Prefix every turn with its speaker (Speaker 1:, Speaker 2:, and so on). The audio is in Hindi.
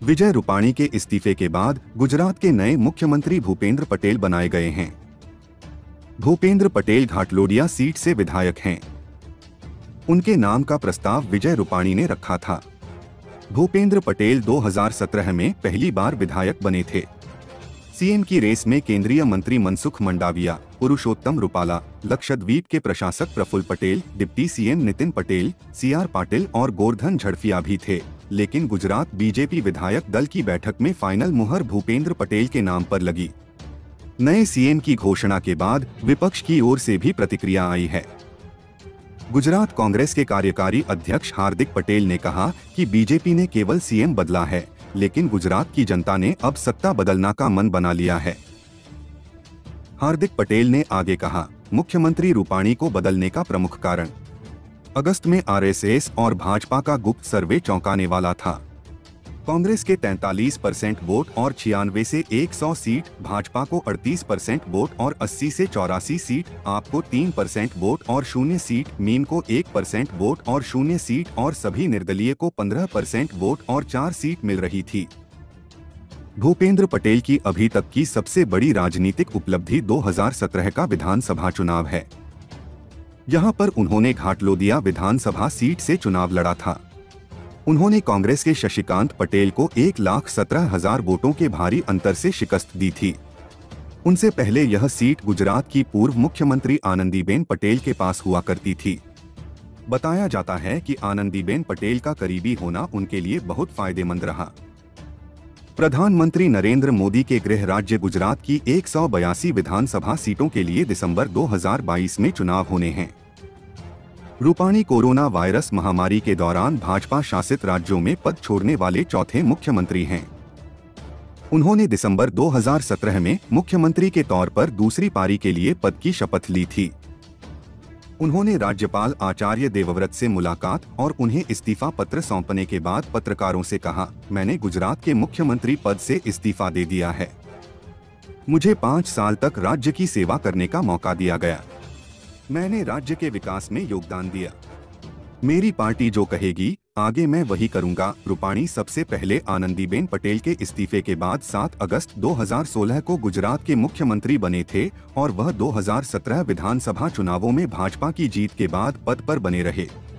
Speaker 1: विजय रूपाणी के इस्तीफे के बाद गुजरात के नए मुख्यमंत्री भूपेंद्र पटेल बनाए गए हैं। भूपेंद्र पटेल घाटलोडिया सीट से विधायक हैं। उनके नाम का प्रस्ताव विजय रूपाणी ने रखा था। भूपेंद्र पटेल 2017 में पहली बार विधायक बने थे। सीएम की रेस में केंद्रीय मंत्री मनसुख मंडाविया, पुरुषोत्तम रुपाला, लक्षद्वीप के प्रशासक Praful Patel, deputy CM Nitin Patel, CR Patil और गोवर्धन झड़फिया भी थे, लेकिन गुजरात बीजेपी विधायक दल की बैठक में फाइनल मुहर भूपेंद्र पटेल के नाम पर लगी। नए सीएम की घोषणा के बाद विपक्ष की ओर से भी प्रतिक्रिया आई है। गुजरात कांग्रेस के कार्यकारी अध्यक्ष हार्दिक पटेल ने कहा कि बीजेपी ने केवल सीएम बदला है, लेकिन गुजरात की जनता ने अब सत्ता बदलना का मन बना लिया है। हार्दिक पटेल ने आगे कहा, मुख्यमंत्री रूपाणी को बदलने का प्रमुख कारण अगस्त में आरएसएस और भाजपा का गुप्त सर्वे चौंकाने वाला था। कांग्रेस के 43% वोट और 96 से 100 सीट, भाजपा को 38% वोट और 80 से 84 सीट, आप को 3% वोट और 0 सीट, मीम को 1% वोट और 0 सीट और सभी निर्दलीय को 15% वोट और 4 सीट मिल रही थी। भूपेंद्र पटेल की अभी तक की सबसे बड़ी राजनीतिक उपलब्धि 2017 का विधानसभा चुनाव है। यहां पर उन्होंने घाटलोदिया विधानसभा सीट से चुनाव लड़ा था। उन्होंने कांग्रेस के शशिकांत पटेल को 1,17,000 वोटों के भारी अंतर से शिकस्त दी थी। उनसे पहले यह सीट गुजरात की पूर्व मुख्यमंत्री आनंदीबेन पटेल के पास हुआ करती थी। बताया जाता है कि आनंदीबेन पटेल का करीबी होना उनके लिए बहुत फायदेमंद रहा। प्रधानमंत्री नरेंद्र मोदी के गृह राज्य गुजरात की 182 विधानसभा सीटों के लिए दिसंबर 2022 में चुनाव होने हैं। रूपाणी कोरोना वायरस महामारी के दौरान भाजपा शासित राज्यों में पद छोड़ने वाले चौथे मुख्यमंत्री हैं। उन्होंने दिसंबर 2017 में मुख्यमंत्री के तौर पर दूसरी पारी के लिए पद की शपथ ली थी। उन्होंने राज्यपाल आचार्य देवव्रत से मुलाकात और उन्हें इस्तीफा पत्र सौंपने के बाद पत्रकारों से कहा, मैंने गुजरात के मुख्यमंत्री पद से इस्तीफा दे दिया है। मुझे 5 साल तक राज्य की सेवा करने का मौका दिया गया। मैंने राज्य के विकास में योगदान दिया। मेरी पार्टी जो कहेगी आगे मैं वही करूंगा। रूपाणी सबसे पहले आनंदीबेन पटेल के इस्तीफे के बाद 7 अगस्त 2016 को गुजरात के मुख्यमंत्री बने थे और वह 2017 विधानसभा चुनावों में भाजपा की जीत के बाद पद पर बने रहे।